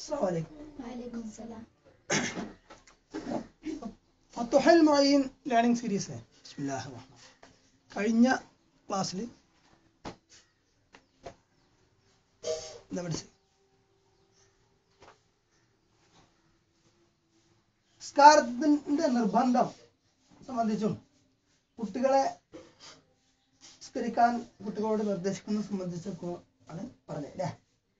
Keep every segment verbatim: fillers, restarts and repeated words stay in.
السلام عليكم. وعليكم السلام. فتح المعين learning series ബിസ്മില്ലാഹിർ റഹ്മാനിർ റഹീം. കഴിഞ്ഞ ക്ലാസ്സിൽ എന്താ പഠിച്ചത്? നിസ്കാരത്തിന്റെ നിർബന്ധം സംബന്ധിച്ചും കുട്ടികളെ നിസ്കരിക്കാൻ കുട്ടികളോട് നിർദ്ദേശിക്കുന്നത് സംബന്ധിച്ചൊക്കെ ആണ് പറഞ്ഞത് അല്ലേ?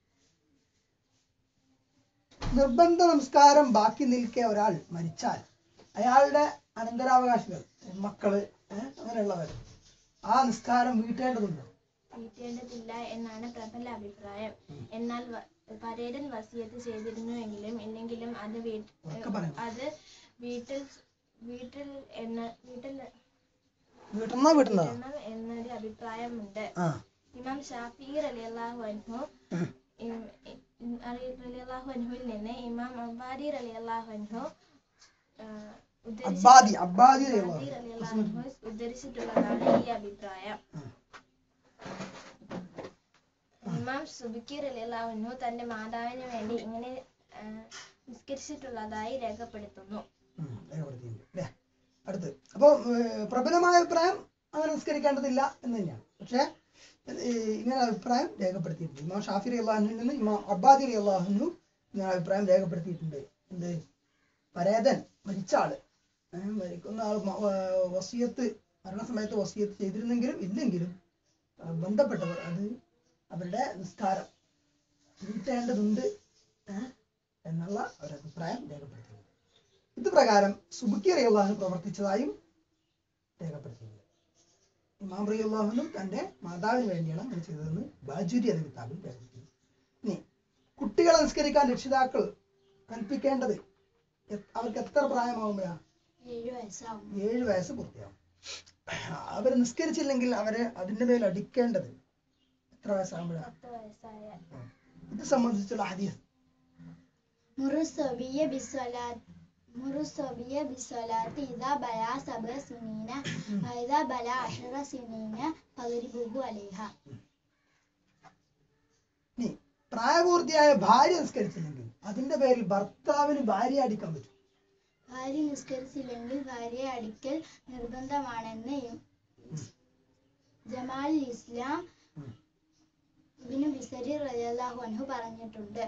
നിർബന്ധ നമസ്കാരം ബാക്കി നിൽക്കെ ഒരാൾ മരിച്ചാൽ അയാളുടെ അനന്തരാവകാശികൾ, മക്കള്, അങ്ങനെയുള്ളവർ ആ നിസ്കാരം വീട്ടേണ്ടതുണ്ടോ? വീട്ടേണ്ടതില്ല എന്നാണ് പ്രബല അഭിപ്രായം. എന്നാൽ പരേതൻ വസിയത്ത് ചെയ്തിരുന്നുവെങ്കിലും ഇല്ലെങ്കിലും അത് അത് വീട്ടിൽ വീട്ടിൽ എന്ന വീട്ടിൽ എന്നൊരു അഭിപ്രായമുണ്ട്. ഇമാം ഷാഫിഈ റളിയല്ലാഹു അൻഹു റളിയല്ലാഹു അൻഹുവിൽ നിന്ന് ഇമാം അബ്ബാദി റളിയല്ലാഹു അൻഹു ഉദ്ധരിച്ചിട്ടുള്ളതാണ് ഈ അഭിപ്രായം. ഇമാം സുബ്കി റളിയല്ലാഹു അൻഹു തന്റെ മാതാവിന് വേണ്ടി ഇങ്ങനെ നിസ്കരിച്ചിട്ടുള്ളതായി രേഖപ്പെടുത്തുന്നു. അടുത്ത് അപ്പൊ പ്രബലമായ അഭിപ്രായം അങ്ങനെ നിസ്കരിക്കേണ്ടതില്ല എന്ന് തന്നെയാണ്. പക്ഷെ ഇങ്ങനെ അഭിപ്രായം രേഖപ്പെടുത്തിയിട്ടുണ്ട്. ഇമാം ഷാഫി റളിയല്ലാഹു അൻഹുവിൽ നിന്ന് ഇമാം അബ്ബാദി റളിയല്ലാഹു അൻഹു ഇങ്ങനെ അഭിപ്രായം രേഖപ്പെടുത്തിയിട്ടുണ്ട്. എന്ത്? പരേതൻ മരിച്ച ആള് മരിക്കുന്ന ആൾ വസിയത്ത് മരണസമയത്ത് വസിയത്ത് ചെയ്തിരുന്നെങ്കിലും ഇല്ലെങ്കിലും ബന്ധപ്പെട്ടവർ അത് അവരുടെ നിസ്കാരം വീട്ടേണ്ടതുണ്ട് എന്നുള്ള ഒരു അഭിപ്രായം രേഖപ്പെടുത്തിയിട്ടുണ്ട്. ഇത് പ്രകാരം സുബ്കി റളിയല്ലാഹു അൻഹു പ്രവർത്തിച്ചതായും രേഖപ്പെടുത്തിയിട്ടുണ്ട്. ഇമാം റളിയല്ലാഹു അൻഹു തന്റെ മാതാവിന് വേണ്ടിയാണ് അങ്ങനെ ചെയ്തതെന്ന് ബാജുരി എന്ന കിതാബിൽ രേഖപ്പെടുത്തി. ഇനി കുട്ടികളെ നിസ്കരിക്കാൻ രക്ഷിതാക്കൾ കൽപ്പിക്കേണ്ടത് അവർക്ക് എത്ര പ്രായമാകുമ്പോഴാണ്? ഏഴ് വയസ്സ് പൂർത്തിയാവും. അവർ നിസ്കരിച്ചില്ലെങ്കിൽ അവരെ അതിന്റെ മേൽ അടിക്കേണ്ടത് എത്ര വയസ്സാകുമ്പോഴാണ്? ഇത് സംബന്ധിച്ചുള്ള ഹദീസ് പ്രായപൂർത്തിയായ ഭാര്യ നിസ്കരിച്ചില്ലെങ്കിൽ അതിന്റെ പേരിൽ ഭർത്താവിന് ഭാര്യ അടിക്കാൻ പറ്റും. ഭാര്യ നിസ്കരിച്ചില്ലെങ്കിൽ ഭാര്യയെ അടിക്കൽ നിർബന്ധമാണെന്ന് ജമാൽ ഇസ്ലാം ഇബ്നു ബിസരി റളിയല്ലാഹു അൻഹു പറഞ്ഞിട്ടുണ്ട്.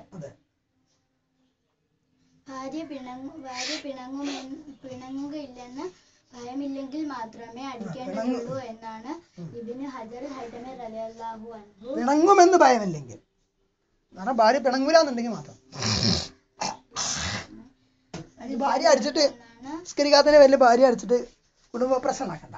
ഭാര്യ പിണങ്ങു ഭാര്യ പിണങ്ങുമെന്ന് പിണങ്ങുകയില്ലെന്ന് ഭയമില്ലെങ്കിൽ മാത്രമേ അടിക്കേണ്ടതുള്ളൂ എന്നാണ് ഇബ്നു ഹജർ ഹൈതമി റളിയല്ലാഹു അൻഹു. പിണങ്ങുമെന്ന് ഭയമില്ലെങ്കിൽ, കാരണം ഭാര്യ പിണങ്ങൂലെന്നുണ്ടെങ്കിൽ മാത്രം. ഈ ഭാര്യ അടിച്ചിട്ട് നിസ്കരിക്കാത്തതിന് വലിയ ഭാര്യ അടിച്ചിട്ട് കുടുംബ പ്രശ്നം ആക്കണ്ട.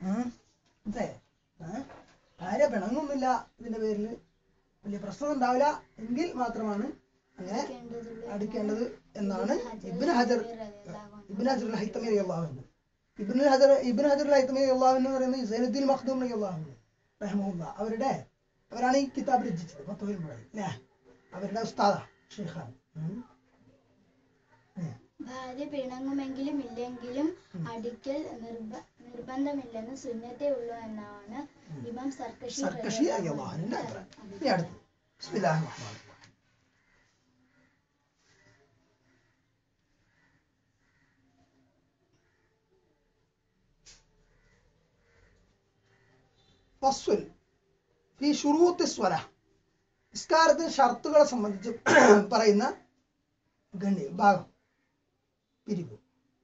ഭാര്യ പിണങ്ങുന്നില്ല, ഇതിന്റെ പേരിൽ വലിയ പ്രശ്നം ഉണ്ടാവില്ല എങ്കിൽ മാത്രമാണ് അങ്ങനെ അടിക്കേണ്ടത് എന്നാണ് ഇബ്നു ഹജർ ഇബ്നു ഹജർ ഹൈതമി റളിയല്ലാഹു അൻഹു ഇബ്നു ഹജർ ഇബ്നു ഹജർ ഹൈതമി റളിയല്ലാഹു അൻഹു എന്ന് പറയുന്നത് സൈനുദ്ദീൻ മഖ്ദൂം റളിയല്ലാഹു അൻഹു റഹിമഹുല്ലാഹ് അവരുടെ അവരാണ് ഈ കിതാബ് രചിച്ചത്. ഫത്വൽ മുഈൻ അല്ലേ? അവരുടെ ഉസ്താദാ ഷെയ്ഖാൻ. ഭാര്യ പിണങ്ങുമെങ്കിലും ഇല്ലെങ്കിലും അടിക്കൽ നിർബന്ധമില്ലെന്ന് സുന്നത്തേ ഉള്ളൂ എന്നാണ് ഇമാം സർക്കശി റളിയല്ലാഹു അൻഹുവിന്റെ അഭിപ്രായം. ബിസ്മില്ലാഹിർ റഹ്മാനിർ റഹീം. ഫസ്ൽ ഫീ ശുറൂത്തി സ്വലാഹ് നിസ്കാരത്തിന്റെ ഷർത്തുകളെ സംബന്ധിച്ച് പറയുന്ന ഗണ്യ ഭാഗം പിരിവ്.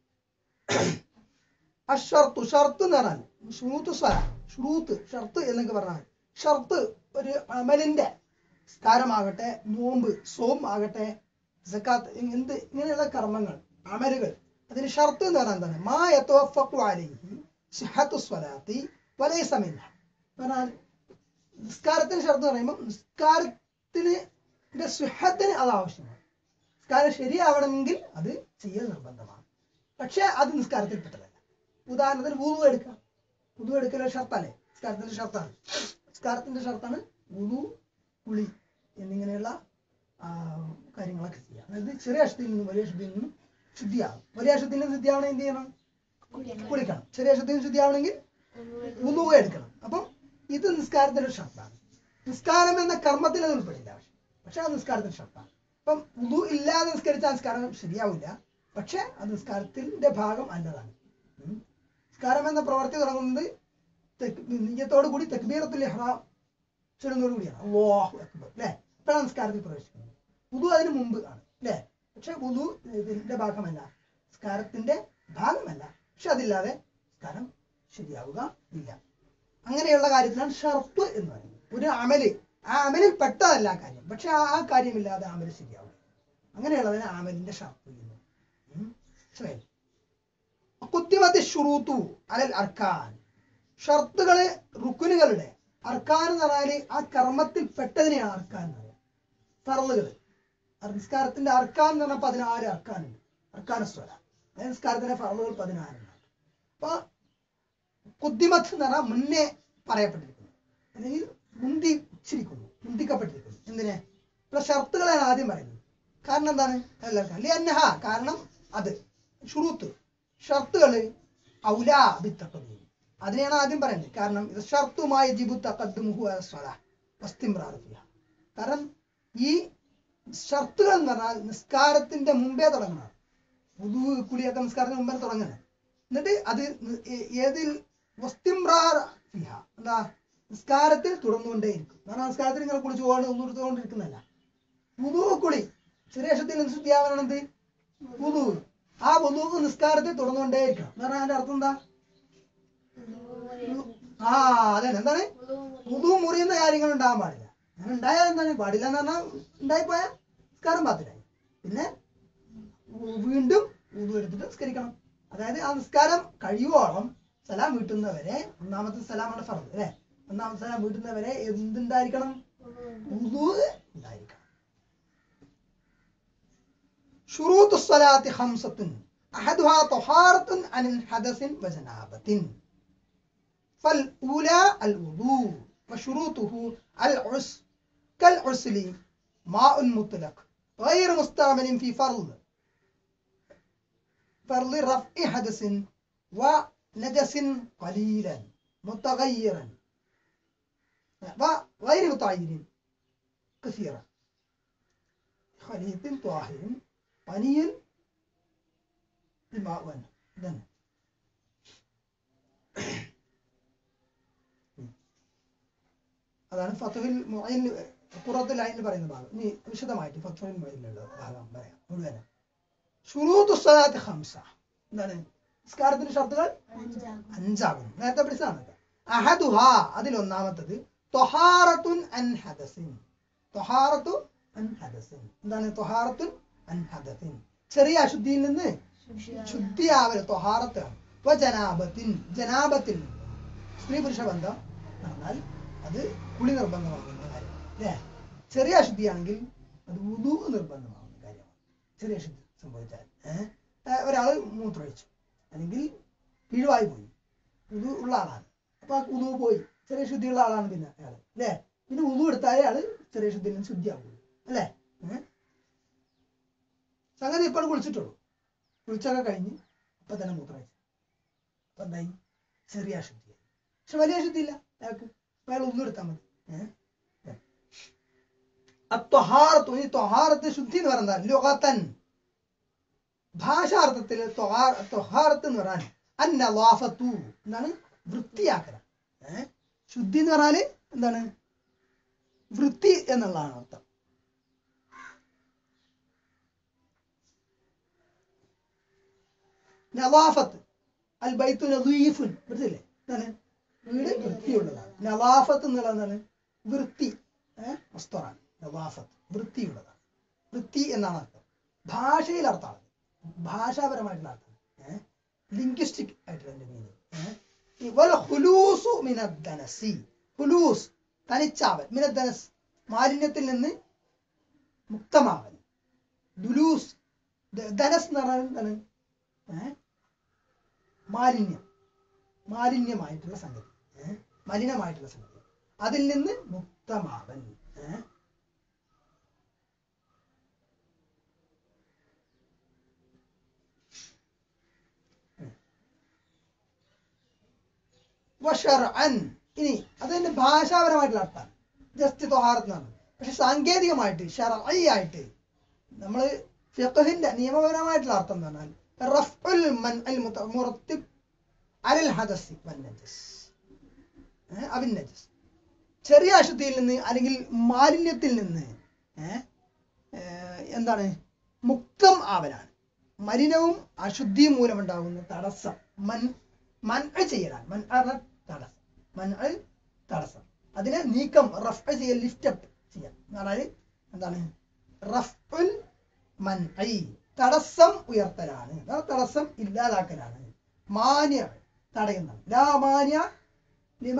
അഷർത്തു ഷർത്ത് എന്ന് പറഞ്ഞാൽ ഷുറൂത്ത് സ്വലാഹ് ഷുറൂത്ത് ഷർത്ത് എന്നൊക്കെ പറഞ്ഞാൽ ഷർത്ത് ഒരു അമലിന്റെ നിസ്കാരമാകട്ടെ, നോമ്പ്, സോം ആകട്ടെ, സക്കാത്ത്, എന്ത് ഇങ്ങനെയുള്ള കർമ്മങ്ങൾ അമലുകൾ അതിന് ഷർത്ത് എന്ന് പറഞ്ഞാൽ എന്താണ്? മാ യതവഫഖു അലൈഹി സിഹ്ഹത്തു സ്വലാത്തി വലൈസ മിൻഹ. പറഞ്ഞാൽ നിസ്കാരത്തിന് ഷർത്ത് പറയുമ്പോൾ നിസ്കാരത്തിന് സിഹ്ഹത്തിന് അത് ആവശ്യമാണ്. നിസ്കാരം ശരിയാവണമെങ്കിൽ അത് ചെയ്യൽ നിർബന്ധമാണ്. പക്ഷെ അത് നിസ്കാരത്തിൽ പെട്ടതല്ല. ഉദാഹരണത്തിന് വുളു എടുക്കാം. വുളു എടുക്കൽ ഷർത്തല്ലേ? നിസ്കാരത്തിന്റെ ഷർത്താണ്. നിസ്കാരത്തിന്റെ ഷർത്താണ് വുളു, കുളി എന്നിങ്ങനെയുള്ള കാര്യങ്ങളൊക്കെ ചെയ്യാം. അതായത് ചെറിയ അശുദ്ധിയിൽ നിന്നും വലിയ അശുദ്ധിയിൽ നിന്നും ശുദ്ധിയാകും. വലിയ അശുദ്ധിയിൽ നിന്ന് ശുദ്ധിയാവണം എന്ത് ചെയ്യണം? കുളിക്കണം. ചെറിയ അശുദ്ധിയിൽ നിന്ന് ശുദ്ധിയാവണമെങ്കിൽ വുളു എടുക്കണം. അപ്പം ഇത് നിസ്കാരത്തിന്റെ ഷർത്താണ്. നിസ്കാരം എന്ന കർമ്മത്തിൽ അത് ഉൾപ്പെടില്ല. പക്ഷെ അത് നിസ്കാരത്തിന്റെ ഷർത്താണ്. അപ്പം വുദു ഇല്ലാതെ നിസ്കരിച്ച നിസ്കാരം ശരിയാവില്ല, പക്ഷെ അത് നിസ്കാരത്തിന്റെ ഭാഗം അല്ലതാണ്. നിസ്കാരം എന്ന പ്രവൃത്തി തുടങ്ങുന്നത് നിയ്യത്തോടു കൂടി തക്ബീറത്തുൽ ഇഹ്റാം ചൊല്ലുന്നതോടു കൂടിയാണ്, അല്ലാഹു അക്ബർ അല്ലേ, അപ്പോഴാണ് നിസ്കാരത്തിൽ പ്രവേശിക്കുന്നത്. വുദു അതിന് മുമ്പ് ആണ് അല്ലേ, പക്ഷെ വുദു ഇതിന്റെ ഭാഗമല്ല, നിസ്കാരത്തിന്റെ ഭാഗമല്ല, പക്ഷെ അതില്ലാതെ നിസ്കാരം ശരിയാവുക ഇല്ല. അങ്ങനെയുള്ള കാര്യത്തിലാണ് ഷർത്ത് എന്ന് പറയുന്നത്. ഒരു അമല് ആ അമലിൽ പെട്ടതല്ല ആ കാര്യം, പക്ഷെ ആ കാര്യമില്ലാതെ അമല് ശരിയാവും. അങ്ങനെയുള്ളതിന് അമലിന്റെ ഷർത്ത് എന്ന് മനസ്സിലായി. കുത്തിമത്തി ഷുറൂത്തു അലൽ അർക്കാൻ, ഷർത്തുകള് റുക്കുനുകളുടെ, അർക്കാൻ എന്ന് പറഞ്ഞാല് ആ കർമ്മത്തിൽ പെട്ടതിനെയാണ് അർക്കാൻ എന്ന് പറയുന്നത്. ഫർളുകള്, നിസ്കാരത്തിന്റെ അർക്കാൻ എന്ന് പറഞ്ഞാൽ പതിനാറ് അർക്കാനുണ്ട്. അർക്കാൻ സ്വല, നിസ്കാരത്തിന്റെ ഫർളുകൾ പതിനാറുണ്ട്. അപ്പൊ കുദ്ദിമത്ത് എന്ന് പറഞ്ഞാൽ മുന്നേ പറയപ്പെട്ടിരിക്കുന്നു, അല്ലെങ്കിൽ മുന്തിച്ചിരിക്കുന്നു, മുന്തിക്കപ്പെട്ടിരിക്കുന്നു. എന്തിനെ? ഇപ്പൊ ഷർത്തുകളാണ് ആദ്യം പറയുന്നത്. കാരണം എന്താണ്? എല്ലാവർക്കും അല്ലെ അന്നഹ, കാരണം അത് ഷുറൂത്ത് ഷർത്തുകള് ഔലാ ബിത്തഖദ്ദീം, അതിനെയാണ് ആദ്യം പറയുന്നത്. കാരണം ഇത് ഷർത്തുമായി യജിബു തഖദ്ദുമുഹു അല സ്വലാഹ് വസ്തിംറാറു ഫിഹാ. കാരണം ഈ ഷർത്തുകൾ എന്ന് പറഞ്ഞാൽ നിസ്കാരത്തിന്റെ മുമ്പേ തുടങ്ങണം. വുദൂ കുളിയൊക്കെ നിസ്കാരത്തിന് മുമ്പേ തുടങ്ങണം. എന്നിട്ട് അത് ഏതിൽ വസ്തിംറാർ ഫിഹാ, എന്താ നിസ്കാരത്തിൽ തുടർന്നുകൊണ്ടേയിരിക്കും. കാരണം നിസ്കാരത്തിൽ ഇങ്ങനെ കുളിച്ചു പോകാണ്ട് ഒന്നും എടുത്തുകൊണ്ടിരിക്കുന്നല്ല. വുദൂ കുളി ചെറിയ ശുദ്ധിയിൽ ശുദ്ധിയാവണമെന്ത് വുദൂ, ആ വുദൂ നിസ്കാരത്തിൽ തുടർന്നുകൊണ്ടേയിരിക്കണം. എന്ന് പറഞ്ഞാൽ അതിന്റെ അർത്ഥം എന്താ? ആ അതെ, എന്താണ്? വുദൂ മുറിയുന്ന കാര്യങ്ങൾ ഉണ്ടാകാൻ പാടില്ല. അങ്ങനെ ഉണ്ടായാൽ എന്താണ് പാടില്ല എന്ന് പറഞ്ഞാൽ ഉണ്ടായിപ്പോയാൽ നിസ്കാരം പാത്തിലായി. പിന്നെ വീണ്ടും വുദൂ എടുത്തിട്ട് നിസ്കരിക്കണം. അതായത് ആ നിസ്കാരം കഴിയുവോളം സലാം വീട്ടുന്നവരെ, ഒന്നാമത്തെ സലാമാണ് ഫർദ് അല്ലെ, ഒന്നാമത്തെ സലാം വീട്ടുന്നവരെ എന്തുണ്ടായിരിക്കണം? വുദൂ ഉണ്ടായിരിക്കണം. شروط الصلاة خمسة أحدها طهارة عن حدث وجنابة، فالأولى الوضوء وشروطه العس كالعسل ماء مطلق غير مستعمل في فرض فرض رفع حدث ونجس قليلا متغيرا وغير متعير كثيرا خليط طاهر പനിയിൽ ഇതാണ്. അതാണ് ഫത്വയിൽ മുഈൻ ഖുറത്തുൽ ഐനിൽ പറയുന്ന ഭാഗം. ഇനി വിശദമായിട്ട് ഫത്വയിൽ മുഈനിലുള്ള ഭാഗം പറയാം മുഴുവനും. ശുറൂത്തു സ്വലാത്തി ഖംസ, എന്താണ് നിസ്കാരത്തിന്റെ ഷർത്തുകൾ? അഞ്ചാകുന്നു. നേരത്തെ പഠിച്ചതാണ്. അഹദുഹാ, അതിൽ ഒന്നാമത്തത് ത്വഹാറത്തുൻ അൻ ഹദസിൻ. ത്വഹാറത്തു അൻ ഹദസിൻ, എന്താണ് ത്വഹാറത്തുൻ അൻ ഹദസിൻ? ചെറിയ അശുദ്ധിയിൽ നിന്ന് ശുദ്ധിയാവൽ ത്വഹാറത്താണ്. വ ജനാബത്തിൻ, ജനാബത്തിൽ നിന്ന് സ്ത്രീ പുരുഷ ബന്ധം നടന്നാൽ അത് കുളി നിർബന്ധമാകുന്ന കാര്യമാണ് അല്ലേ. ചെറിയ അശുദ്ധിയാണെങ്കിൽ അത് വുദൂ നിർബന്ധമാകുന്ന കാര്യമാണ്. ചെറിയ അശുദ്ധി സംഭവിച്ചാൽ ഏഹ് ഒരാള് മൂത്രമൊഴിച്ചു അല്ലെങ്കിൽ പിഴുവായി പോയി, വുദൂ ഉള്ള ആളാണ്, അപ്പൊ ആ വുദൂ പോയി, ചെറിയ ശുദ്ധിയുള്ള ആളാണ് പിന്നെ അയാൾ അല്ലേ. പിന്നെ വുദൂ എടുത്താലേ ആള് ചെറിയ ശുദ്ധിയിൽ നിന്ന് ശുദ്ധിയാവുള്ളൂ അല്ലേ. ഏഹ് സംഗതി ഇപ്പോൾ കുളിച്ചിട്ടുള്ളൂ, കുളിച്ചൊക്കെ കഴിഞ്ഞ് അപ്പൊ തന്നെ മൂത്രമൊഴിച്ചു, അപ്പൊ എന്തായി? ചെറിയ അശുദ്ധിയായി. പക്ഷെ വലിയ അശുദ്ധിയില്ല അയാൾക്ക്, അയാൾ ഒന്നും എടുത്താൽ മതി. ഏഹ് അത്വഹാറത്തു, ഈ ത്വഹാറത്ത് ശുദ്ധി എന്ന് പറഞ്ഞാൽ ലുഗതൻ, ഭാഷാർത്ഥത്തിൽ ത്വഹാറത്ത് എന്ന് പറഞ്ഞാൽ അന്നളാഫത്തു, എന്താണ് വൃത്തിയാക്കൽ. ഏഹ് ശുദ്ധി എന്ന് പറഞ്ഞാല് എന്താണ്? വൃത്തി എന്നുള്ളതാണ് അർത്ഥം. നവാഫത്ത് അൽ ബൈത്തു നദീഫുൻ, മനസ്സില്ലേ? എന്താണ്? വീട് വൃത്തിയുള്ളതാണ്. നവാഫത്ത് എന്നുള്ളത് എന്താണ്? വൃത്തി, ഏഹ് വസ്തുവാണ് നവാഫത്ത്, വൃത്തിയുള്ളതാണ്. വൃത്തി എന്നാണ് അർത്ഥം. ഭാഷയിൽ അർത്ഥമാണ്, ഭാഷാപരമായിട്ടുള്ള അർത്ഥം, ഏഹ് ലിംഗ്വിസ്റ്റിക് ആയിട്ടുള്ള മീനിങ്. ഏഹ് ഹുലൂസു മിനദ്ദനസി, ഹുലൂസ് തനിച്ചാവൽ, മിനദ്ദനസ് മാലിന്യത്തിൽ നിന്ന് മുക്തമാവൽ. ദുലൂസ്, ധനസ് എന്ന് പറഞ്ഞാൽ എന്താണ്? ഏഹ് മാലിന്യം, മാലിന്യമായിട്ടുള്ള സംഗതി, ഏഹ് മലിനമായിട്ടുള്ള സംഗതി, അതിൽ നിന്ന് മുക്തമാവൻ. ഏഹ് വശർഅൻ, ഇനി അതിന്റെ ഭാഷാപരമായിട്ടുള്ള അർത്ഥമാണ് ജസ്റ്റ് ത്വഹാറത്ത് എന്നാണ്. പക്ഷെ സാങ്കേതികമായിട്ട് ശർഈ ആയിട്ട് നമ്മള് ഫിഖഹിന്റെ നിയമപരമായിട്ടുള്ള അർത്ഥം എന്ന് പറഞ്ഞാൽ റഫ്ഉൽ മൻഇൽ മുറത്തിബ് അലൽ ഹദസ് വൻ നജസ് അവിൻ നജസ്, ചെറിയ അശുദ്ധിയിൽ നിന്ന് അല്ലെങ്കിൽ മാലിന്യത്തിൽ നിന്ന് എന്താണ് മുക്തം ആവലാണ്. മലിനവും അശുദ്ധിയും മൂലമുണ്ടാകുന്ന തടസ്സം മൻ മൻ ചെയ്യലാണ്. മൻ തടസ്സം, മൻ തടസ്സം, അതിനെ നീക്കം, റഫ് ചെയ്യൽ, ലിഫ്റ്റപ്പ് ചെയ്യാം എന്ന് പറഞ്ഞാൽ എന്താണ് റഫ്ഉൽ മൻഇ, തടസ്സം ഉയർത്തലാണ്, തടസ്സം ഇല്ലാതാക്കലാണ്. മാന്യ തടയുന്നത്. ലാ മാന്യ ലിമ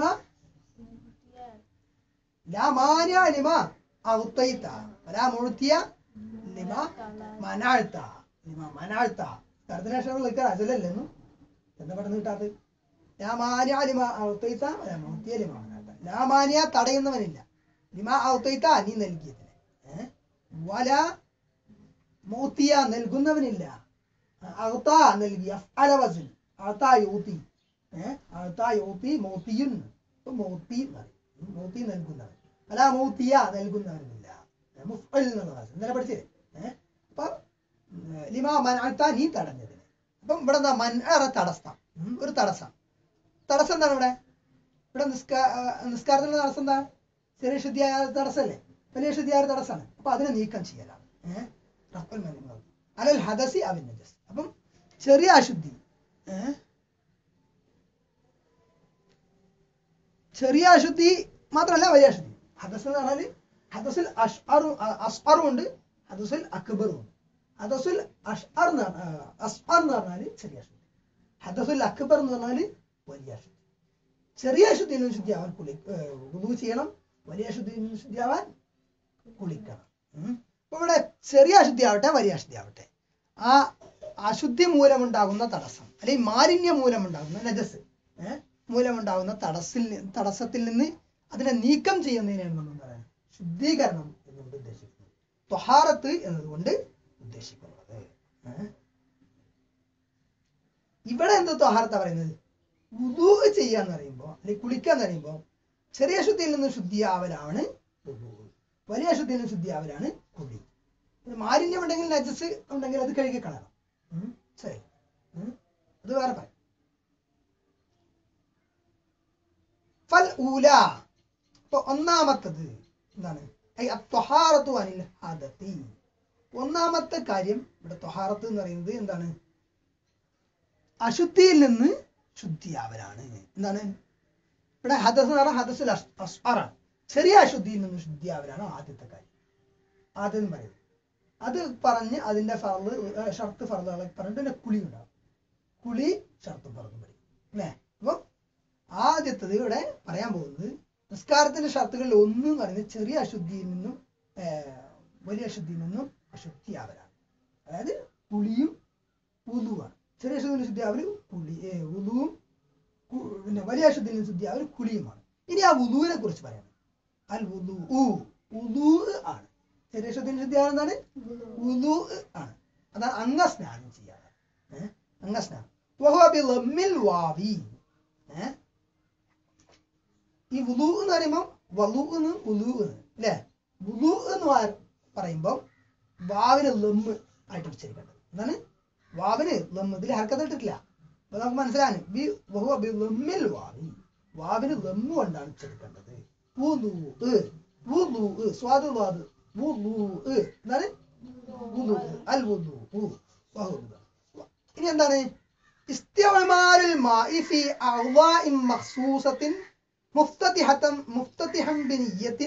ലാ മാന്യ ലിമ അഉതൈത വലാ മുഅ്തിയ ലിമ മനഅത ലിമ മനഅത. കർദ്ദനേഷൻ വിളിക്കാൻ അജലല്ലെന്നു എന്താ പെട്ടെന്ന് കിട്ടാത്തത്? ലാ മാന്യ ലിമ അഉതൈത വലാ മുഅ്തിയ ലിമ മനഅത. ലാ മാന്യ തടയുന്നവനില്ല, ലിമ അഉതൈത നീ നൽകിയതിനെ, ഏഹ് വലാ മുഅ്തിയ നൽകുന്നവനില്ല, അഅത നൽകി, അഫ്അല വസ്ൻ അഅത യുതി, ഏഹ് അഅത യുതി മുഅ്തിയുൻ, മുഅ്തി മുഅ്തി നൽകുന്നവൻ, വലാ മുഅ്തിയ നൽകുന്നവനില്ല, മുഫ്അൽ എന്നുള്ളതാണ് ഇന്നലെ പഠിച്ചത്. ഏഹ് അപ്പൊ ലിമാ മനഅത നീ തടഞ്ഞതിന്. അപ്പം ഇവിടെ എന്താ മനഅ തടസ്സം, ഒരു തടസ്സം. തടസ്സം എന്താണ് ഇവിടെ? ഇവിടെ നിസ്കാ നിസ്കാരത്തിലുള്ള തടസ്സം എന്താ? ചെറിയ ശുദ്ധിയായ തടസ്സമല്ലേ, വലിയ ശുദ്ധിയായ തടസ്സമാണ്. അപ്പൊ അതിനെ നീക്കം ചെയ്യലാണ്. ഏഹ് അലൽ ഹദസി അവിൻ നജസ്. അപ്പം ചെറിയ അശുദ്ധി, ഏഹ് ചെറിയ അശുദ്ധി മാത്രമല്ല വലിയ അശുദ്ധി. ഹദസ് എന്ന് പറഞ്ഞാല് ഹദസുൽ അഷ്അറും അസ്അറും ഉണ്ട്, ഹദസുൽ അക്ബറും ഉണ്ട്. ഹദസുൽ അഷ്അർ എന്ന് അസ്അർ എന്ന് പറഞ്ഞാല് ചെറിയ അശുദ്ധി, ഹദസുൽ അക്ബർ എന്ന് പറഞ്ഞാല് വലിയ അശുദ്ധി. ചെറിയ അശുദ്ധിയിൽ നിന്ന് ശുദ്ധിയാവാൻ കുളി വുളു ചെയ്യണം, വലിയ അശുദ്ധിയിൽ നിന്ന് ശുദ്ധിയാവാൻ കുളിക്കണം. അപ്പൊ ഇവിടെ ചെറിയ അശുദ്ധി ആവട്ടെ വലിയ അശുദ്ധി ആവട്ടെ, ആ അശുദ്ധി മൂലമുണ്ടാകുന്ന തടസ്സം അല്ലെങ്കിൽ മാലിന്യം മൂലമുണ്ടാകുന്ന നജസ്, ഏഹ് മൂലമുണ്ടാകുന്ന തടസ്സിൽ തടസ്സത്തിൽ നിന്ന് അതിനെ നീക്കം ചെയ്യുന്നതിനാണ് നമ്മൾ എന്താ പറയുക ശുദ്ധീകരണം എന്നുകൊണ്ട് ഉദ്ദേശിക്കുന്നത്, ത്വഹാറത്ത് എന്നതുകൊണ്ട് ഉദ്ദേശിക്കുന്നത്. ഇവിടെ എന്താ ത്വഹാറത്ത പറയുന്നത്? വുദൂ ചെയ്യാന്ന് പറയുമ്പോ അല്ലെങ്കിൽ കുളിക്കാന്ന് പറയുമ്പോ ചെറിയ ശുദ്ധിയിൽ നിന്ന് ശുദ്ധിയാവലാണ് വുദൂ, വലിയ ശുദ്ധിയിൽ നിന്ന് ശുദ്ധിയാവലാണ് കുളി. മാലിന്യം ഉണ്ടെങ്കിൽ നജസ് ഉണ്ടെങ്കിൽ അത് കഴുകി കളയണം. ശരി, അത് വേറെ പറയും. ഫൽ ഊല, ഇപ്പൊ ഒന്നാമത്തത് എന്താണ്? ത്വഹാറത്തു അനിൽ ഹദത്തി. ഒന്നാമത്തെ കാര്യം ഇവിടെ ത്വഹാറത്ത് എന്ന് പറയുന്നത് എന്താണ്? അശുദ്ധിയിൽ നിന്ന് ശുദ്ധിയാവലാണ്. എന്താണ് ഇവിടെ ഹദസ് എന്ന് പറഞ്ഞാൽ ഹദസുൽ അസ്അറാണ്, ചെറിയ അശുദ്ധിയിൽ നിന്ന് ശുദ്ധിയാവലാണ് ആദ്യത്തെ കാര്യം. ആദ്യം പറയുന്നത് അത് പറഞ്ഞ് അതിന്റെ ഫർള് ഷർത്ത് ഫർളുകളൊക്കെ പറഞ്ഞിട്ട് പിന്നെ കുളി ഉണ്ടാവും. കുളി ഷർത്ത് ഫർളും പഠിക്കും അല്ലേ? അപ്പം ആദ്യത്തത് ഇവിടെ പറയാൻ പോകുന്നത് നിസ്കാരത്തിന്റെ ഷർത്തുകളിൽ ഒന്ന് എന്ന് പറയുന്നത് ചെറിയ അശുദ്ധിയിൽ നിന്നും വലിയ അശുദ്ധിയിൽ നിന്നും അശുദ്ധിയാവലാണ്. അതായത് കുളിയും വുളുവാണ്. ചെറിയ അശുദ്ധിയിൽ ശുദ്ധിയാവല് കുളി വുളുവും, പിന്നെ വലിയ അശുദ്ധിയിൽ നിന്ന് ശുദ്ധിയാവല് കുളിയുമാണ്. ഇനി ആ വുളുവിനെ കുറിച്ച് പറയാം. അൽ വുളു വുളു ആണ്. ചെറിയ അശുദ്ധിയിൽ ശുദ്ധിയാവുന്നതാണ് വുളു ആണ്. അതാണ് അംഗസ്നാനം ചെയ്യാറ്. ഏഹ് അംഗസ്നാനം വഹുവ ബിളമ്മിൽ വാവി. ഏഹ് ഈ വുളു എന്ന് പറയുമ്പോൾ വലു എന്ന് ഉലു അല്ലെ? വുളു എന്ന് പറയുമ്പോൾ വാവിന് ലമ്മ് ആയിട്ട് ഉച്ചരിക്കേണ്ടത്. എന്താണ് വാവിന് ലമ്മ്? ഇതിൽ ഹർക്കത്ത് ഇട്ടിട്ടില്ല. അപ്പൊ നമുക്ക് മനസ്സിലാണ് ബി വഹുവ ബിളമ്മിൽ വാവി, വാവിന് ലമ്മ് കൊണ്ടാണ് ഉച്ചരിക്കേണ്ടത്. വുളു വുളു സ്വാദ് വാദ് വുളു എന്താണ്? വുളു അൽ വുളു. ഇനി എന്താണ്? ഇസ്തിഅമാലുൽ മാഇ ഫി അഅ്ളാഇൻ മഖ്സൂസത്തിൻ മുഫ്തതിഹതൻ മുഫ്തതിഹൻ ബിനിയ്യത്തിൻ.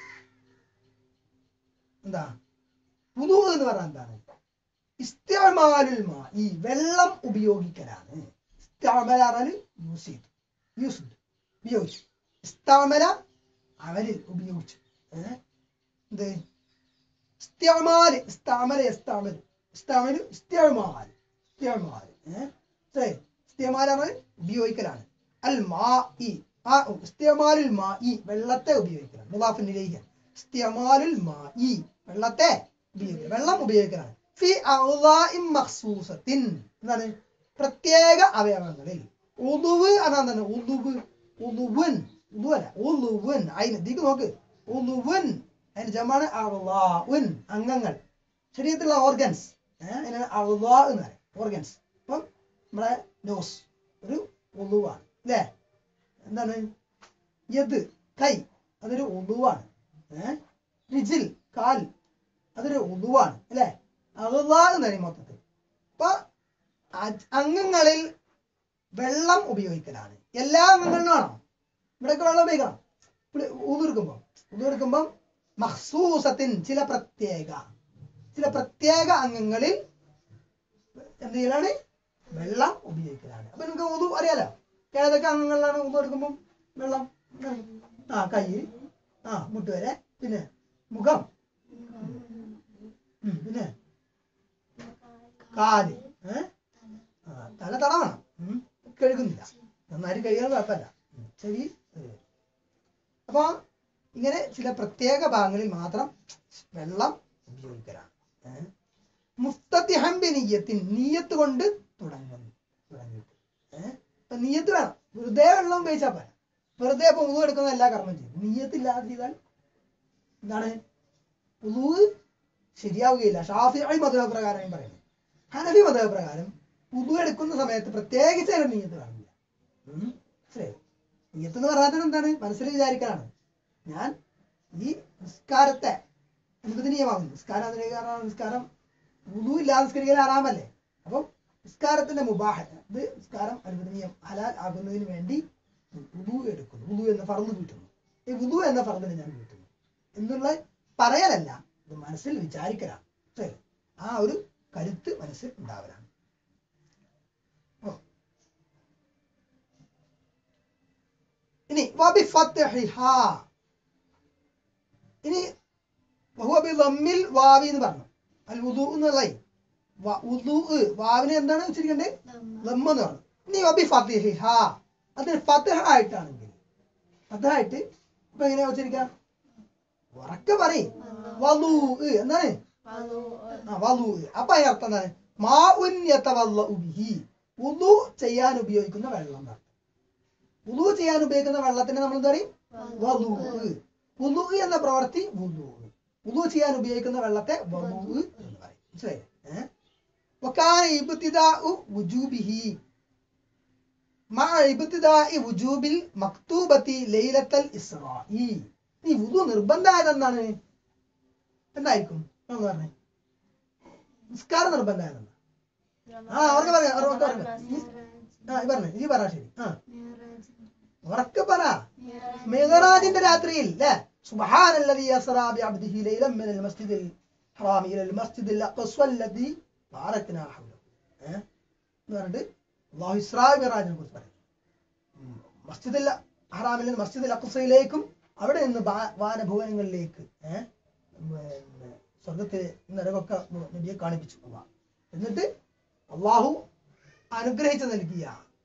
എന്താ വുളു എന്ന് പറഞ്ഞാൽ എന്താണ്? ഇസ്തിഅമാലുൽ മാഇ വെള്ളം ഉപയോഗിക്കലാണ്. ഇസ്തിഅമല പറഞ്ഞാൽ യൂസ് ചെയ്തു, യൂസ് ഉപയോഗിച്ചു. ഇസ്തഅമല അമലിൽ ഉപയോഗിച്ചു. ഏഹ് എന്ത് ഇസ്തിഅമാല്? ഇസ്തഅമല യസ്തഅമൽ ഇസ്തഅമലു ഇസ്തിഅമാൽ ഇസ്തിഅമാൽ. ഏഹ് ശരി, ഇസ്തിഅമാൽ പറഞ്ഞാൽ ഉപയോഗിക്കലാണ്. അൽ മാഇ ആ ഇസ്തിഅമാലുൽ മാഇ വെള്ളത്തെ ഉപയോഗിക്കലാണ്. മുദാഫിൻ ഇലൈഹി. ഇസ്തിഅമാലുൽ മാഇ വെള്ളത്തെ ഉപയോഗിക്കൽ, വെള്ളം ഉപയോഗിക്കലാണ്. ഫി അഅ്ളാഇൻ മഖ്സൂസത്തിൻ എന്താണ്? പ്രത്യേക അവയവങ്ങളിൽ. ഉളുവ് അതാണ് ഉളുവ് ഉളുവൻ ഉളുവല ഉളുവൻ അയിന് ദിക്ക് നോക്ക്. ഉളുവൻ അതിന് ജമാണ് അഅ്ളാഉൻ അംഗങ്ങൾ. ശരീരത്തിലുള്ള ഓർഗൻസ് അതിനാണ് അള്ളാ എന്ന് പറയും ഓർഗൻസ്. അപ്പം നമ്മളെ നോസ് ഒരു ഒളുവാണ് അല്ലേ? എന്താണ് യദ് കൈ അതൊരു ഒളുവാണ്. ഏഹ് റിജിൽ കാൽ അതൊരു ഒളുവാണ് അല്ലേ? അള്ളാ എന്ന് പറയും മൊത്തത്തിൽ. അപ്പൊ അംഗങ്ങളിൽ വെള്ളം ഉപയോഗിക്കലാണ്. എല്ലാ അംഗങ്ങളിലും ആണോ ഇവിടെയൊക്കെ വെള്ളം ഉപയോഗിക്കണം? ഉതുർക്കുമ്പം ഉതുർക്കുമ്പം മഖ്സൂസത്തിൻ ചില പ്രത്യേക ചില പ്രത്യേക അംഗങ്ങളിൽ എന്ത് ചെയ്യലാണ്? വെള്ളം ഉപയോഗിക്കലാണ്. അപ്പൊ നിങ്ങൾക്ക് ഉതു അറിയാലോ ഏതൊക്കെ അംഗങ്ങളിലാണ് ഉതു എടുക്കുമ്പം വെള്ളം? ആ കൈ, ആ മുട്ടുവരെ, പിന്നെ മുഖം, പിന്നെ കാല്, ഏഹ് തല തടവണം. കഴുകുന്നില്ല, നന്നായിട്ട് കഴുകാൻ കുഴപ്പമില്ല. ചെവി. അപ്പൊ ഇങ്ങനെ ചില പ്രത്യേക ഭാഗങ്ങളിൽ മാത്രം വെള്ളം ഉപയോഗിക്കലാണ്. മുഫ്തത്തിഹം ബിനിയ്യത്തിൻ നിയ്യത്ത് കൊണ്ട് തുടങ്ങുന്നു തുടങ്ങിയിട്ട് ഏഹ് അപ്പൊ നിയ്യത്ത് വേണം. വെറുതെ വെള്ളം ഉപയോഗിച്ചാൽ പോരാ. വെറുതെ ഇപ്പൊ ഉളു എടുക്കുന്ന എല്ലാ കർമ്മം ചെയ്യും. നിയ്യത്തില്ലാതെ ചെയ്താൽ എന്താണ് ഉളു ശരിയാവുകയില്ല. ഷാഫിഈ മദ്ഹബ് പ്രകാരം പറയുന്നത്. ഹനഫി മദ്ഹബ് പ്രകാരം ഉളു എടുക്കുന്ന സമയത്ത് പ്രത്യേകിച്ച് അതിന് നിയ്യത്ത് കാണില്ല. ശരി, നിയ്യത്ത് എന്ന് പറഞ്ഞാൽ എന്താണ്? മനസ്സിൽ വിചാരിക്കാനാണ്. ഞാൻ ഈ നിസ്കാരത്തെ അനുവദനീയമാകുന്നു. നിസ്കാരം അതിനേക്കാൾ നിസ്കാരം ഉളു ഇല്ലാതെ നിസ്കരിക്കൽ ഹറാമല്ലേ? അപ്പം നിസ്കാരത്തിന്റെ മുബാഹ ഇത് നിസ്കാരം അനുവദനീയം ഹലാൽ ആകുന്നതിന് വേണ്ടി ഉളു എടുക്കുന്നു. ഉളു എന്ന ഫർദ് വീട്ടുന്നു. ഈ ഉളു എന്ന ഫർദിനെ ഞാൻ വീട്ടുന്നു എന്നുള്ള പറയലല്ല, ഇത് മനസ്സിൽ വിചാരിക്കലാണ്. ശരി, ആ ഒരു കരുത്ത് മനസ്സിൽ ഉണ്ടാവലാണ്. ഇനി ഇനി വാവി എന്ന് പറഞ്ഞു. അൽ വുദൂ എന്നുള്ള വാവിനെ എന്താണ് ഉച്ചരിക്കേണ്ടത്? ലമ്മ് എന്ന് പറഞ്ഞു. ഇനി വബി ഫത്ഹിഹ അതിന് ഫത്ഹ ആയിട്ടാണെങ്കിൽ ഫത്ഹായിട്ട് ഇപ്പൊ എങ്ങനെയാ ഉച്ചരിക്കാം? ഉറക്കെ പറയും വലൂ എന്താണ്? ആ വലൂ. അപ്പൊ അതിന് അർത്ഥം എന്താണ്? മാ ഉൻ യതവല്ലഉ ബിഹി വുദൂ ചെയ്യാൻ ഉപയോഗിക്കുന്ന വെള്ളം. വുദൂ ചെയ്യാൻ ഉപയോഗിക്കുന്ന വെള്ളത്തിന് നമ്മൾ എന്താ പറയും? വലൂ. വുദൂ എന്ന പ്രവൃത്തി വുദൂ. വുദൂ ചെയ്യാൻ ഉപയോഗിക്കുന്ന വെള്ളത്തെ വലൂ എന്ന് പറയും. മനസ്സിലായില്ലേ? ഏഹ് വകാന ഇബ്തിദാഉ വുജൂബിഹി മഅ ഇബ്തിദാഇ വുജൂബിൽ മക്തൂബത്തി ലൈലത്തൽ ഇസ്റാഇ. ഈ വുദൂ നിർബന്ധമായത് എന്താണ്? എന്തായിരിക്കും എന്ന് പറഞ്ഞേ? നിസ്കാരം നിർബന്ധമായത് എന്താ? ആ അവർക്ക് പറയാം. അവർക്ക് പറഞ്ഞു ആ പറഞ്ഞു ഈ പറ. ശരി, ആ ഉറക്കെ പറ. മിഅ്റാജിന്റെ രാത്രിയിൽ അല്ലേ? സുബ്ഹാനല്ലദീ അസ്റാ ബിഅബ്ദിഹി ലൈലൻ മിനൽ മസ്ജിദിൽ ഹറാമി ഇലൽ മസ്ജിദിൽ അഖ്സ അല്ലദീ ബാറക്നാ ഹൗലഹു. ഏഹ് എന്ന് പറഞ്ഞിട്ട് അല്ലാഹു ഇസ്റാ മിഅ്റാജിനെ കുറിച്ച് പറയും. മസ്ജിദുൽ ഹറാമിൽ നിന്ന് മസ്ജിദുൽ അഖ്സയിലേക്കും അവിടെ നിന്ന് വാനഭുവനങ്ങളിലേക്ക് ഏഹ് സ്വർഗത്തിൽ നരകൊക്കെ നബിയെ കാണിപ്പിച്ചു. എന്നിട്ട് അള്ളാഹു അനുഗ്രഹിച്ചു നൽകിയ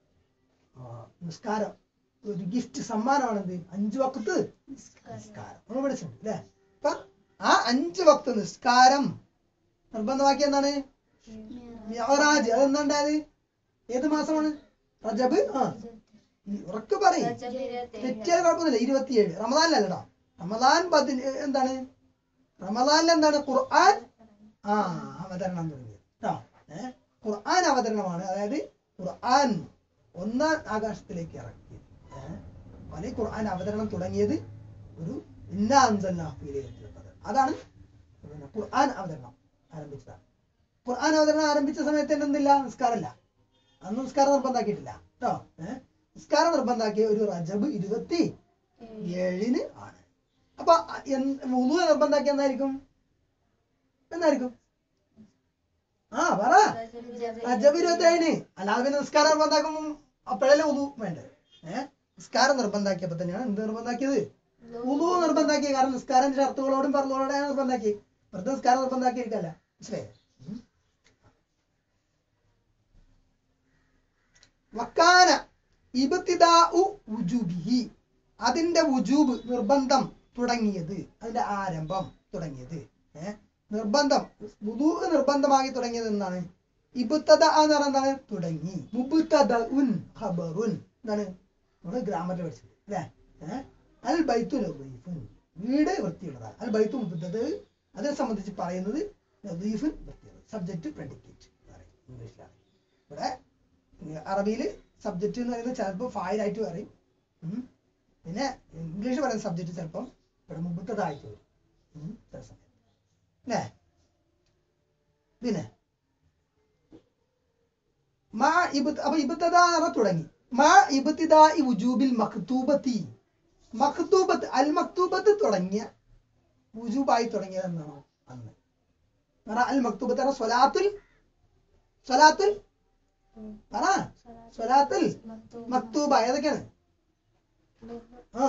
നിസ്കാരം ഒരു ഗിഫ്റ്റ് സമ്മാനമാണെന്ത്? അഞ്ചു വക്ത് നിസ്കാരം നമ്മൾ പഠിച്ചിട്ടുണ്ട് അല്ലേ? അപ്പൊ ആ അഞ്ചു വക്ത് നിസ്കാരം നിർബന്ധമാക്കിയ എന്താണ്? മിഅ്റാജ്. അതെന്താണ്ടായത്? ഏത് മാസമാണ്? റജബ്. ആ ഉറക്കെ പറയും, തെറ്റിയാൽ കുഴപ്പമൊന്നുമില്ല. ഇരുപത്തിയേഴ് റമദാനിലല്ലടാ. റമദാൻ പതി എന്താണ്? റമദാനിൽ എന്താണ്? ഖുർആൻ ആ അവതരണം തുടങ്ങിയത് കേട്ടോ. ഏഹ് ഖുർആൻ അവതരണമാണ്. അതായത് ഖുർആൻ ഒന്നാം ആകാശത്തിലേക്ക് ഇറക്കിയത്. ഏഹ് വലിയ ഖുർആൻ അവതരണം തുടങ്ങിയത് ഒരു ഇന്നാ അൻസൽനാഹു ഫീ ലൈലത്തുൽ ഖദർ. അതാണ് ഖുർആൻ അവതരണം ആരംഭിച്ചതാണ്. ഖുർആൻ അവതരണം ആരംഭിച്ച സമയത്ത് എന്തില്ല? നിസ്കാരമില്ല. അന്ന് നിസ്കാരം നിർബന്ധാക്കിയിട്ടില്ല കേട്ടോ. ഏഹ് നിസ്കാരം നിർബന്ധാക്കിയ ഒരു റജബ് ഇരുപത്തി ഏഴിന് ആണ്. അപ്പൊ വുദൂ നിർബന്ധാക്കിയ എന്തായിരിക്കും? എന്തായിരിക്കും? ആ പറ. റജബ് ഇരുപത്തി ഏഴിന്. അല്ലാതെ പിന്നെ നിസ്കാരം നിർബന്ധാക്കുമ്പോൾ അപ്പോഴല്ലേ വുദൂ വേണ്ടത്. ഏഹ് നിസ്കാരം നിർബന്ധാക്കിയപ്പോ തന്നെയാണ് എന്ത് നിർബന്ധാക്കിയത്? വുദൂ നിർബന്ധാക്കിയത്. കാരണം നിസ്കാരം ഷർത്തുകളോടും ഫർളുകളോടെയാണ് നിർബന്ധാക്കി. വെറുതെ നിസ്കാരം നിർബന്ധാക്കിയിരിക്കല്ല. മനസ്സിലായോ? വക്കാന ഇബ്തിദാഉ വുജൂബിഹി അതിന്റെ വുജൂബ് നിർബന്ധം തുടങ്ങിയത്, അതിന്റെ ആരംഭം തുടങ്ങിയത് ഏഹ് നിർബന്ധം വുദൂ നിർബന്ധമാക്കി തുടങ്ങിയത് എന്താണ്? ഇബ്തദ എന്ന് പറഞ്ഞാൽ എന്താണ്? തുടങ്ങി. മുബ്തദഉൻ ഖബറുൻ എന്താണ്? നമ്മൾ ഗ്രാമറിൽ പഠിച്ചത് അല്ലേ? ഏഹ് അൽ ബൈത്തു നദീഫുൻ വീട് വൃത്തിയുള്ളതാണ്. അൽ ബൈത്തു മുബ്തദ അതിനെ സംബന്ധിച്ച് പറയുന്നത് ലതീഫുൻ വൃത്തിയുള്ളത്. സബ്ജക്റ്റ് പ്രെഡിക്കേറ്റ് പറയും ഇംഗ്ലീഷിലാണ്. ഇവിടെ അറബിയിൽ സബ്ജക്റ്റ് എന്ന് പറയുന്നത് ചിലപ്പോൾ ഫായിലായിട്ട് പറയും. പിന്നെ ഇംഗ്ലീഷ് പറയുന്ന സബ്ജക്റ്റ് ചിലപ്പം ഇവിടെ മുമ്പത്തതായിട്ട് വരും ചില സമയത്ത് അല്ലേ. പിന്നെ മാ ഇബ് അപ്പൊ ഇബ്തദാ തുടങ്ങി. മാ ഇബ്തിദാഇ വുജൂബിൽ മക്തൂബത്തി, മക്തൂബത്ത് അൽ മക്തൂബത്ത് തുടങ്ങിയ വുജൂബായി തുടങ്ങിയത് എന്നാണോ അന്ന്. അൽ മക്തൂബത്ത് സ്വലാത്തുൽ സ്വലാത്തുൽ പറ സ്വലാത്തുൽ മക്തൂബ ഏതൊക്കെയാണ്? ആ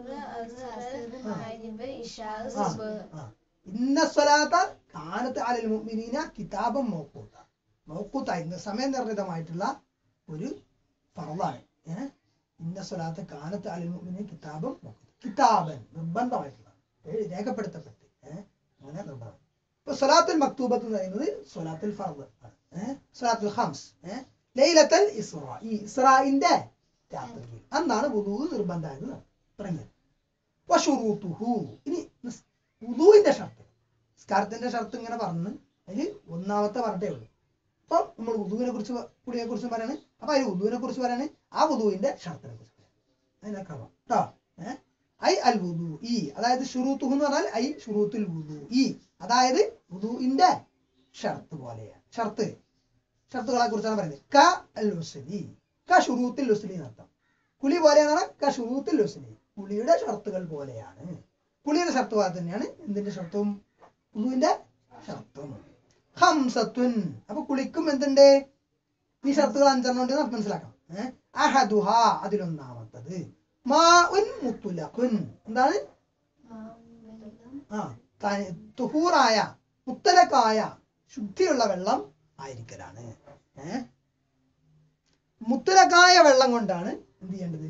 ഇന്ന സ്വലാത്ത കാനത്ത് അലൽ മുഅ്മിനീന കിതാബൻ മൗഖൂത. മൗഖൂത ഇന്ന സമയം നിർണിതമായിട്ടുള്ള ഒരു ഫർളാണ്. ഏഹ് ഇന്ന സ്വലാത്ത് കാനത്ത് അലൽ മുഅ്മിനീന കിതാബൻ മൗഖൂത. കിതാബൻ നിർബന്ധമായിട്ടുള്ള രേഖപ്പെടുത്തപ്പെട്ട് ഏഹ് അങ്ങനെ നിർബന്ധം. ഇപ്പൊ സ്വലാത്തുൽ മക്തൂബത്ത് എന്ന് പറയുന്നത് സ്വലാത്തുൽ ഫർദ് ആണ്. ഏഹ് സ്വലാത്തുൽ ഖംസ് ഏഹ് ലൈലത്തുൽ ഇസ്റാ, ഈ ഇസ്റാഇന്റെ രാത്രിയിൽ അന്നാണ് വുദൂ നിർബന്ധമായത് തുടങ്ങിയത്. വശുറൂതുഹു, ഇനി വുദൂഇന്റെ ഷർത്ത്, നിസ്കാരത്തിന്റെ ഷർത്ത് ഇങ്ങനെ പറഞ്ഞ് അതിൽ ഒന്നാമത്തെ പറഞ്ഞേ ഉള്ളൂ. അപ്പൊ നമ്മൾ വുദൂവിനെ കുറിച്ച് കുടിയെ കുറിച്ച് പറയാണ്. അപ്പൊ അതിൽ വുദൂവിനെ കുറിച്ച് പറയാണ്, ആ വുദൂവിന്റെ ഷർത്തിനെ കുറിച്ച് പറയാം. അതിന്റെ ക്രമം കേട്ടോ. ഏഹ് ഐ അൽ വുദൂ ഈ, അതായത് ഷുറൂത്തുഹു എന്ന് പറഞ്ഞാൽ ഐ ഷുറൂത്തുൽ വുദൂ ഈ, അതായത് വുദൂഇന്റെ ഷർത്ത് പോലെയാണ്. ഷർത്ത് ഷർത്തുകളെ കുറിച്ചാണ് പറയുന്നത്. ക അൽ ഉസ്ലി, ക ഷുറൂത്തുൽ ഉസ്ലി എന്നർത്ഥം. കുളി പോലെയാണ് ക ഷുറൂത്തുൽ ഉസ്ലി, കുളിയുടെ ഷർത്തുകൾ പോലെയാണ്. കുളിയുടെ ഷർത്ത് പോലെ തന്നെയാണ് എന്തിന്റെ ഷർത്തും വുദൂഇന്റെ ഷർത്തും. ഖംസത്തുൻ, അപ്പൊ കുളിക്കും എന്തുണ്ട് ഈ ഷർത്തുകൾ അഞ്ചെണ്ണം ഉണ്ട് നമുക്ക് മനസ്സിലാക്കണം. ഏഹ് അഹദുഹ, അതിലൊന്നാമത്തത് മാഉൻ മുത്ലഖുൻ, എന്താണ് ആ തുഹൂറായ മുത്തലക്കായ ശുദ്ധിയുള്ള വെള്ളം ആയിരിക്കലാണ്. ഏഹ് മുത്തലക്കായ വെള്ളം കൊണ്ടാണ് എന്ത് ചെയ്യേണ്ടത്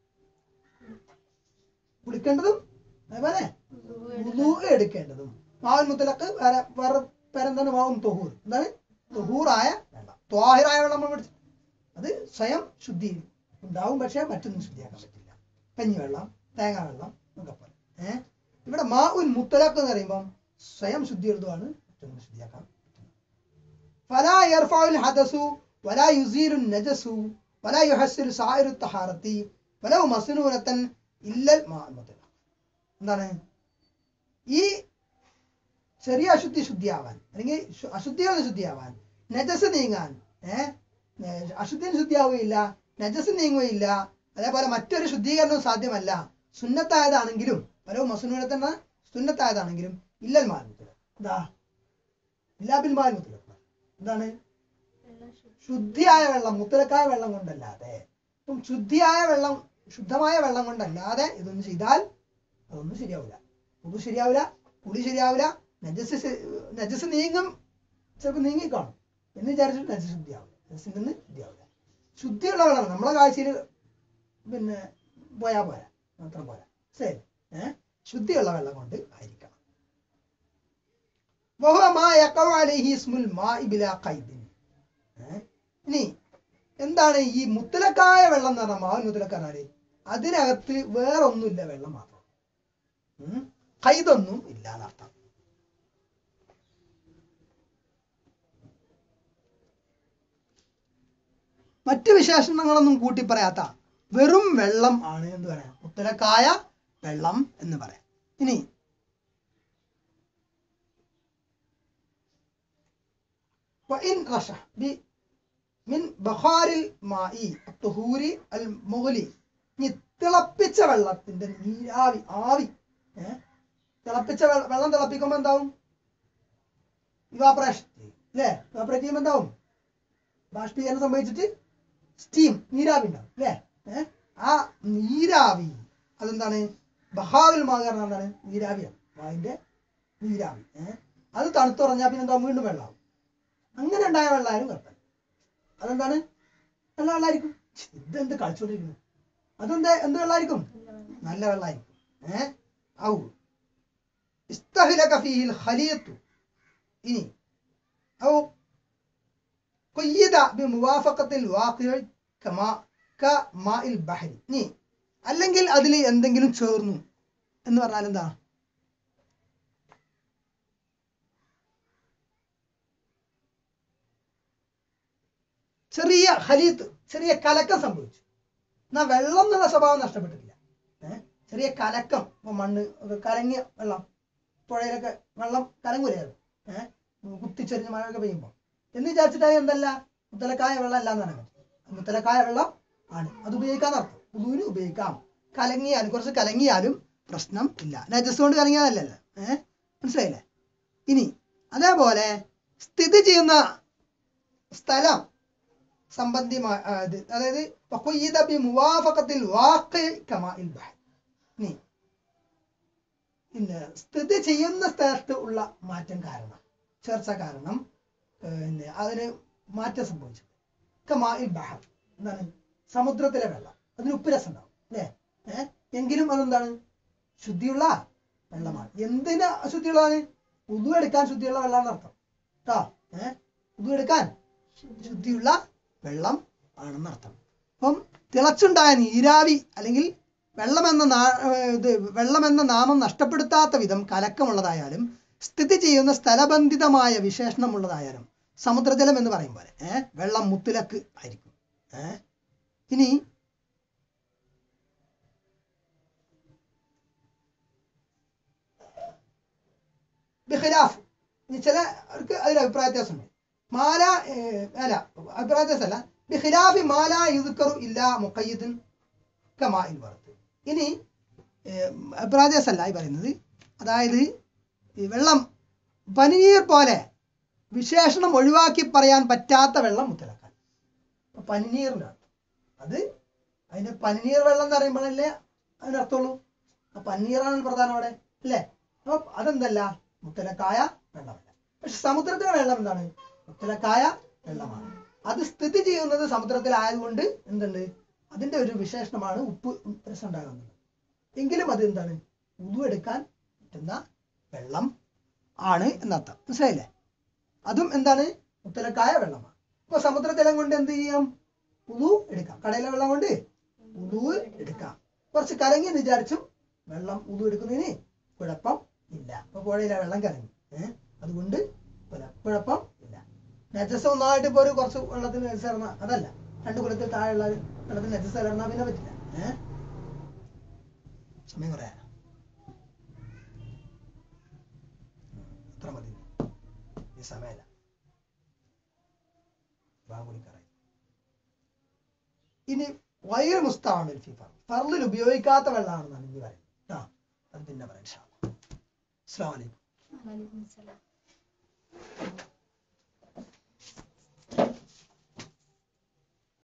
കുളിക്കേണ്ടതും അതേപോലെ വുദൂ എടുക്കേണ്ടതും. മാവുൻ മുത്തലക്ക് വേറെ വേറെ പേരെന്താണ്? മാവും തൊഹൂർ, എന്താണ് തൊഹൂറായ വെള്ളം. ത്വാഹിറായ വെള്ളം നമ്മൾ പഠിച്ചു, അത് സ്വയം ശുദ്ധി ഉണ്ടാവും, പക്ഷെ മറ്റൊന്നും ശുദ്ധിയാക്കാൻ പറ്റില്ല. കഞ്ഞിവെള്ളം, തേങ്ങാ വെള്ളം ഒക്കെ പോലെ. ഏഹ് ഇവിടെ മാഉൻ മുത്തലഖ് എന്ന് പറയുമ്പോൾ സ്വയം ശുദ്ധിയുള്ളതുമാണ്, മറ്റൊന്നും ശുദ്ധിയാക്കാൻ പറ്റുന്നത്. ഫലാ യർഫഉൽ ഹദസു വലാ യുസീലു നജസു വലാ യുഹസ്സിലു സായിറു തഹാറത്തി വലൗ മസ്നൂനതൻ ഇല്ലൽ മാഉൽ മുത്തലഖ്. എന്താണ് ഈ ചെറിയ അശുദ്ധി ശുദ്ധിയാവാൻ, അല്ലെങ്കിൽ അശുദ്ധികൾ ശുദ്ധിയാവാൻ, നജസ് നീങ്ങാൻ, ഏഹ് അശുദ്ധിയും ശുദ്ധിയാവുകയില്ല, നജസ് നീങ്ങുകയില്ല, അതേപോലെ മറ്റൊരു ശുദ്ധീകരണവും സാധ്യമല്ല. സുന്നത്തായതാണെങ്കിലും പല മസുനൂനത്തന്ന സുന്നത്തായതാണെങ്കിലും ഇല്ലൽ മാൽ മുത്തലഖ്, എന്താ ഇല്ലാ ബിൽ മാൽ മുത്തലഖ്, എന്താണ് ശുദ്ധിയായ വെള്ളം, മുത്തലക്കായ വെള്ളം കൊണ്ടല്ലാതെ, ഇപ്പം ശുദ്ധിയായ വെള്ളം ശുദ്ധമായ വെള്ളം കൊണ്ടല്ലാതെ ഇതൊന്നും ചെയ്താൽ അതൊന്നും ശരിയാവില്ല. ഒന്നും ശരിയാവില്ല, കുളി ശരിയാവില്ല, നജസ് നജസ് നീങ്ങും, ചിലപ്പോൾ നീങ്ങിക്കാണും എന്ന് വിചാരിച്ചിട്ട് നജസ് ശുദ്ധിയാവില്ല, നജസിൽ നിന്ന് ശുദ്ധിയാവില്ല. ശുദ്ധിയുള്ള വെള്ളം നമ്മളെ കാഴ്ചയിൽ പിന്നെ പോയാ പോരാ, മാത്രം പോരാ, ശരി. ഏഹ് ശുദ്ധിയുള്ള വെള്ളം കൊണ്ട് ആയിരിക്കണം. ഇനി എന്താണ് ഈ മുത്തലക്കായ വെള്ളം എന്ന് പറഞ്ഞാൽ മാവുൻ മുത്തലക്ക് പറഞ്ഞാല് അതിനകത്ത് വേറൊന്നുമില്ല, വെള്ളം മാത്രം, ഖൈദൊന്നും ഇല്ല എന്നർത്ഥം. മറ്റു വിശേഷണങ്ങളൊന്നും കൂട്ടി പറയാത്ത വെറും വെള്ളം ആണ് എന്ന് പറയാം, മുത്തലക്കായ വെള്ളം എന്ന് പറയാം. ഇനി തിളപ്പിച്ച വെള്ളത്തിന്റെ നീരാവി, ആവി, ഏഹ് തിളപ്പിച്ച വെള്ളം തിളപ്പിക്കുമ്പോ എന്താവും? ഇവാപറേഷൻ അല്ലേ? ഇവാപറേറ്റ് ചെയ്യുമ്പോ എന്താവും? ബാഷ്പീകരണം സംഭവിച്ചിട്ട് സ്റ്റീം, നീരാവി ഉണ്ടാവും അല്ലേ? ഏഹ് ആ നീരാവി അതെന്താണ്? ബഹാറുൽ മാ കാരണം എന്താണ്? നീരാവിയാണ്, അതിന്റെ നീരാവി. ഏഹ് അത് തണുത്തുറഞ്ഞാൽ പിന്നെ എന്താ? വീണ്ടും വെള്ളമാവും. അങ്ങനെ ഉണ്ടായ വെള്ളമായാലും കുഴപ്പമില്ല. അതെന്താണ്? നല്ല വെള്ളമായിരിക്കും. ഇതെന്ത് കളിച്ചോണ്ടിരിക്കുന്നു? അതെന്താ എന്ത് വെള്ളമായിരിക്കും? നല്ല വെള്ളമായിരിക്കും. ഏഹ് ഔ ഇസ്തഹ്ലക ഫീഹിൽ ഖലീത്തു. ഇനി ഔ ഖയ്യിദ ബിമുവാഫഖത്തിൽ വാഖിഅ കമാ കമാഇൽ ബഹരി. ഇനി അല്ലെങ്കിൽ അതിൽ എന്തെങ്കിലും ചേർന്നു എന്ന് പറഞ്ഞാൽ എന്താ? ചെറിയ ഹലീത്ത് ചെറിയ കലക്കം സംഭവിച്ചു. എന്നാൽ വെള്ളം എന്നുള്ള സ്വഭാവം നഷ്ടപ്പെട്ടിട്ടില്ല. ഏഹ് ചെറിയ കലക്കം, ഇപ്പൊ മണ്ണ് കലങ്ങിയ വെള്ളം, പുഴയിലൊക്കെ വെള്ളം കലങ്ങൂലായിരുന്നു, ഏഹ് കുത്തിച്ചൊരിഞ്ഞ് മഴയൊക്കെ പെയ്യുമ്പോൾ എന്ന് വിചാരിച്ചിട്ടായി എന്തല്ല മുത്തലക്കായ വെള്ളം അല്ല എന്നാണ് പറ്റും. മുത്തലക്കായ വെള്ളം ആണ്, അത് ഉപയോഗിക്കാൻ അർത്ഥം. ഉദൂന് ഉപയോഗിക്കാം. കലങ്ങിയാലും കുറച്ച് കലങ്ങിയാലും പ്രശ്നം ഇല്ല. നജസ് കൊണ്ട് കലങ്ങിയതല്ലല്ലോ. ഏഹ് മനസ്സിലായില്ലേ? ഇനി അതേപോലെ സ്ഥിതി ചെയ്യുന്ന സ്ഥലം സംബന്ധിമായ അതായത് പിന്നെ സ്ഥിതി ചെയ്യുന്ന സ്ഥലത്ത് ഉള്ള മാറ്റം കാരണം, ചേർച്ച കാരണം പിന്നെ അതിന് മാറ്റം സംഭവിച്ചു. കമാഇൽ ബഹർ എന്താണ്? സമുദ്രത്തിലെ വെള്ളം, അതിന് ഉപ്പ് രസം ഉണ്ടാവും അല്ലേ? ഏഹ് എങ്കിലും അതെന്താണ്? ശുദ്ധിയുള്ള വെള്ളമാണ്. എന്തിനാ അശുദ്ധിയുള്ളതാണ്? ഉദു എടുക്കാൻ ശുദ്ധിയുള്ള വെള്ളം എന്നർത്ഥം കേട്ടോ. ഏഹ് ഉദു എടുക്കാൻ ശുദ്ധിയുള്ള വെള്ളം ആണെന്നർത്ഥം. അപ്പം തിളച്ചുണ്ടായ നീരാവി അല്ലെങ്കിൽ വെള്ളമെന്ന നാ ഇത് വെള്ളമെന്ന നാമം നഷ്ടപ്പെടുത്താത്ത വിധം കലക്കമുള്ളതായാലും സ്ഥിതി ചെയ്യുന്ന സ്ഥലബന്ധിതമായ വിശേഷണമുള്ളതായാലും സമുദ്രജലം എന്ന് പറയും പോലെ ഏഹ് വെള്ളം മുത്തലക്ക് ആയിരിക്കും. ഏഹ് ഇനി ബിഖിലാഫ്, ചിലർക്ക് അതിൽ അഭിപ്രായ വ്യത്യാസമുണ്ട്. മാല അല്ല അഭിപ്രായ വ്യത്യാസമല്ല, ബിഖിലാഫി മാല യുദ്ക്കറു ഇല്ലാ മുഖയ്യിദുൻ കമാഇൽ വറദ്. ഇനി അഭിപ്രായ വ്യത്യാസമല്ല ഈ പറയുന്നത്, അതായത് ഈ വെള്ളം പനിനീർ പോലെ വിശേഷണം ഒഴിവാക്കി പറയാൻ പറ്റാത്ത വെള്ളം മുത്തലക്കാൻ. അപ്പൊ പനിനീറിൻ്റെ അർത്ഥം അത് അതിന് പനിനീർ വെള്ളം എന്ന് പറയുമ്പോഴല്ലേ അതിനർത്ഥമുള്ളൂ. ആ പനിനീറാണ് പ്രധാനം അവിടെ അല്ലേ? അപ്പൊ അതെന്തല്ല മുത്തലക്കായ വെള്ളമല്ല. പക്ഷെ സമുദ്രത്തിലെ വെള്ളം എന്താണ്? മുത്തലക്കായ വെള്ളമാണ്. അത് സ്ഥിതി ചെയ്യുന്നത് സമുദ്രത്തിലായതുകൊണ്ട് എന്തുണ്ട്? അതിന്റെ ഒരു വിശേഷണമാണ് ഉപ്പ് രസം ഉണ്ടാകുന്നത്. എങ്കിലും അത് എന്താണ്? ഉദു എടുക്കാൻ പറ്റുന്ന വെള്ളം ആണ് എന്നർത്ഥം. മനസ്സിലായില്ലേ? അതും എന്താണ്? മുത്തലക്കായ വെള്ളമാണ്. ഇപ്പൊ സമുദ്രജലം കൊണ്ട് എന്ത് ചെയ്യാം? ഉദു എടുക്കാം. കടയിലെ വെള്ളം കൊണ്ട് ഉദു എടുക്കാം. കുറച്ച് കലങ്ങി എന്ന് വിചാരിച്ചും വെള്ളം ഉദു എടുക്കുന്നതിന് കുഴപ്പം ഇല്ല. ഇപ്പൊ പുഴയിലെ വെള്ളം കലങ്ങി, ഏഹ് അതുകൊണ്ട് കുഴപ്പം ഇല്ല. നജസ് ഒന്നായിട്ട് ഇപ്പൊ ഒരു കുറച്ച് വെള്ളത്തിന് നജസ് ഇറങ്ങാ അതല്ല, രണ്ട് കുലത്തിൽ താഴെയുള്ള വെള്ളത്തിന് നജസ് ഇറങ്ങാൻ പിന്നെ പറ്റില്ല. ഏഹ് സമയം പറയാ അത്ര മതി, ഈ സമയമല്ല ബാങ്കുലിക്കറായി. ഇനി വൈർ മുസ്താമിൽ ഫി ഫർള്, ഫർളിൽ ഉപയോഗിക്കാത്ത വെള്ളമാണെന്നാണ് ഇനി പറയുന്നത്. ആ അത് പിന്നെ പറയാം. അസ്സലാമു അലൈക്കും.